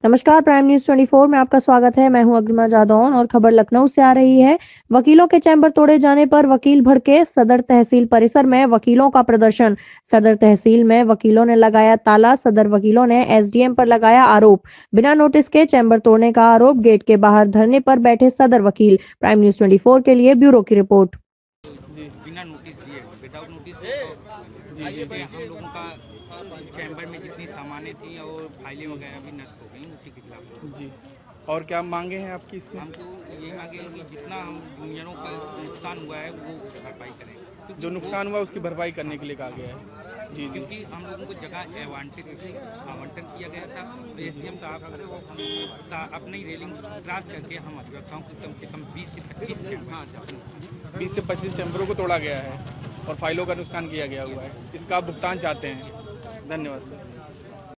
नमस्कार, prime news 24 में आपका स्वागत है। मैं हूं अग्रिमा जादौन और खबर लखनऊ से आ रही है। वकीलों के चैम्बर तोड़े जाने पर वकील भड़के, सदर तहसील परिसर में वकीलों का प्रदर्शन। सदर तहसील में वकीलों ने लगाया ताला, सदर वकीलों ने एसडीएम पर लगाया आरोप। बिना नोटिस के चैम्बर तोड़ने का आरोप, गेट के बाहर धरने पर बैठे सदर वकील। प्राइम न्यूज़ 24 के लिए ब्यूरो की रिपोर्ट। जी बिना नोटिस दिए विदाउट नोटिस जी जी जी हम लोगों का चैम्बर में जितनी सामानें थी और फाइलें वगैरह भी नष्ट हो गई उसी के खिलाफ। जी। और क्या मांगे हैं आपकी इसमें? हम तो ये मांगे हैं कि जितना हम जूनियरों का नुकसान हुआ है वो भरपाई करें, जो नुकसान हुआ उसकी भरपाई करने के लिए कहा गया है। जी जी। क्योंकि हम लोगों को जगह आवंटन किया गया था। एसडीएम साहब का अपनी रेलिंग क्रॉस करके हम अभिभावकों को कम से कम 20 से 25 चैम्बर 20 से 25 चैम्बरों को तोड़ा गया है और फाइलों का नुकसान किया गया हुआ है। इसका आप भुगतान चाहते हैं? धन्यवाद सर।